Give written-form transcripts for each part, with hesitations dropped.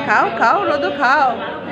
খাও খাও রোদু খাও।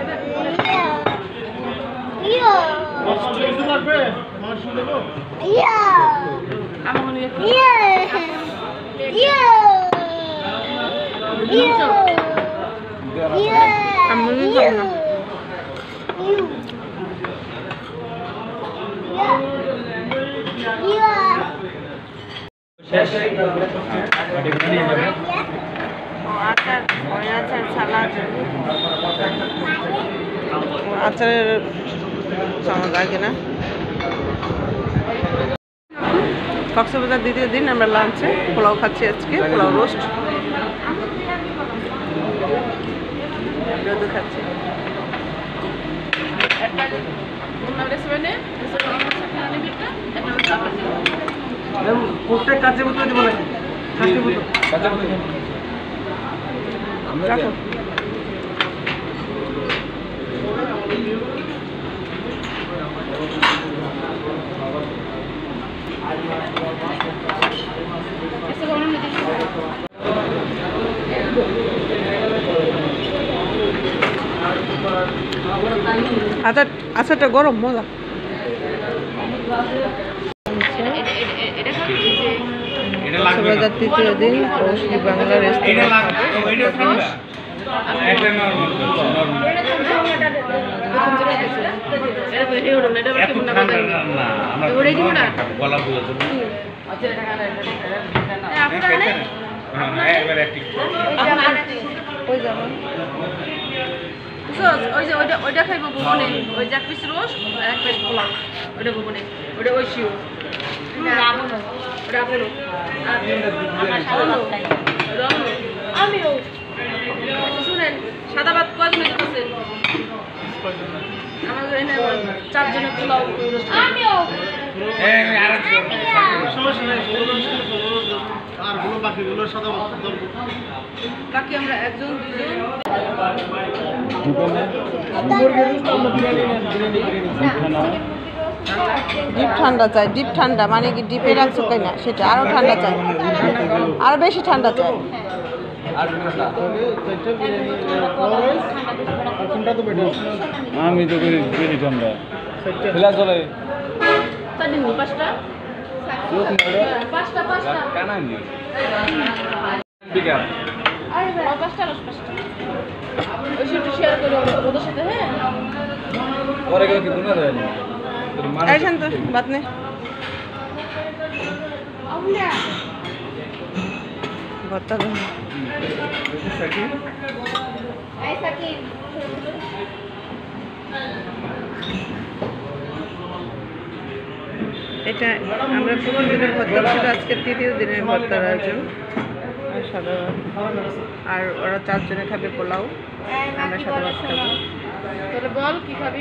আচারের সামনে লাগে না। কক্সবাজার দ্বিতীয় দিন আমরা লাঞ্চে পোলাও খাচ্ছি, আজকে পোলাও রোস্ট খাচ্ছি। কাঁচের বোতল দিব নাকি? কাঁচের বোতল রাখো। আচারটা গরম মজা। কক্সবাজার তৃতীয় দিন বাংলা রেস্টুরেন্ট। ওইটা খাইব ভুবনে, ওই যে এক পিস রোজ এক প্লেট পোলাও, ওইটা ভুবনে, ওইটা ওই শিও আমিও। শুনেন সাদা ভাত কয়জন দিতেছেন? আমাদের এনে 4 জনের পোলাও। আমিও বাকি আমরা একজন ডিপ ঠান্ডা চাই। ডিপ ঠান্ডা মানে কি ডিপে রাখছো তাই না, সেটা আরো ঠান্ডা চাই, আরো বেশি ঠান্ডা চাই। আমি তো বেশি ঠান্ডা খেলা চলে। बात नहीं बता दो। এটা আমরা প্রতিদিনের ভর্তা ছিল, আজকে তৃতীয় দিনের ভর্তার আয়োজন। আর ওরা 4 জনে খাবে পোলাও, আমরা সাদা ভাত খাবো। তোরা বল কি খাবি?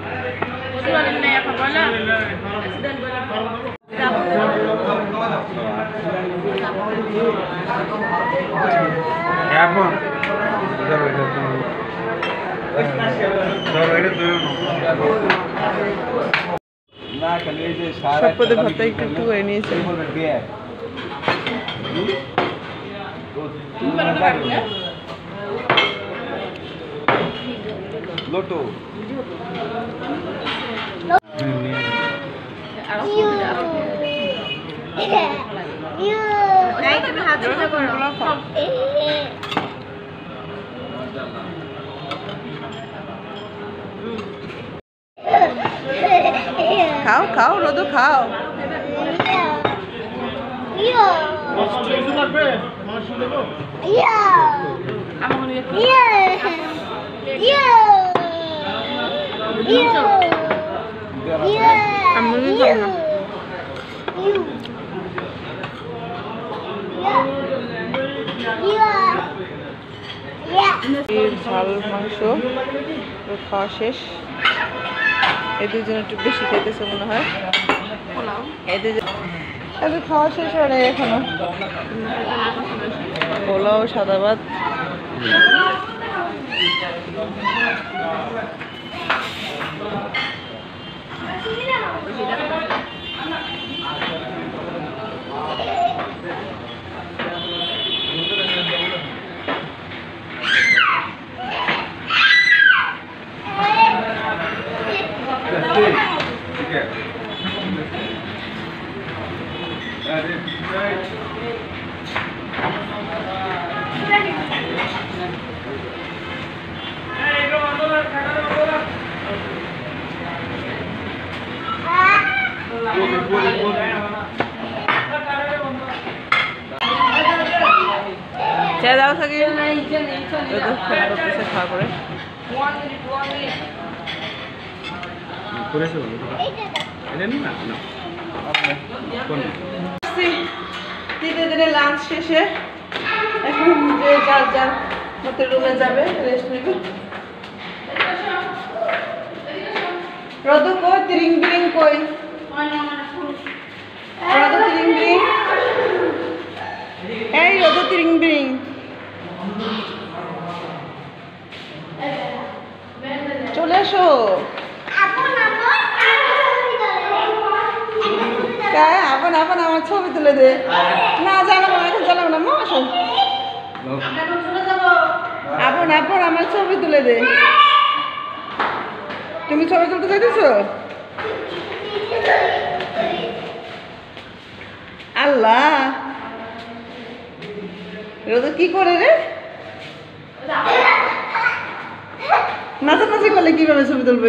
সব পদে ভাতটা একটু একটু করে নিয়েছে। লোটো খাও খাও রোদু খাও। ঝাল মাংস খাওয়া শেষ। এই দুজন একটু বেশি খেতেছে মনে হয়। এই দুজন খাওয়া শেষ হয় না এখনো। পোলাও সাদা ভাত। ছেড়ে দাও থাকি করতেছে খাওয়া করে তৃতীয় দিনে লাঞ্চ শেষে এখন যে যার যার মতো রুমে যাবে রেস্ট নেবে রোদ কই তিরিং বিরিং কই রোদ তিরিং বিরিং এই রোদ তিরিং বিরিং চলে এসো আপন আপন আমার ছবি তুলে দে না জানাবো না এখন জানাবো না মা আসো আপন আপন আমার ছবি তুলে দে তুমি ছবি তুলতে চাইতেছো আল্লাহ রোদ কি করে রে নাচানাচি করলে কিভাবে ছবি তুলবে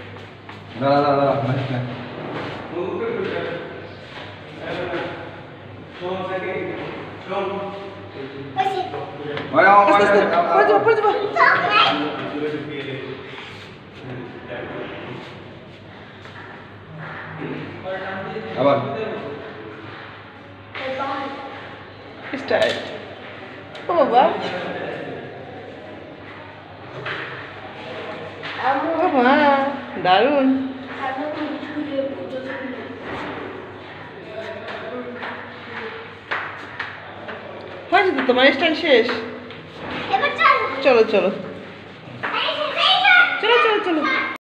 আবার স্টার্ট ও বাবা বাবা দারুণ হয়েছে তো তোমার স্টাইল শেষ চলো চলো চলো চলো চলো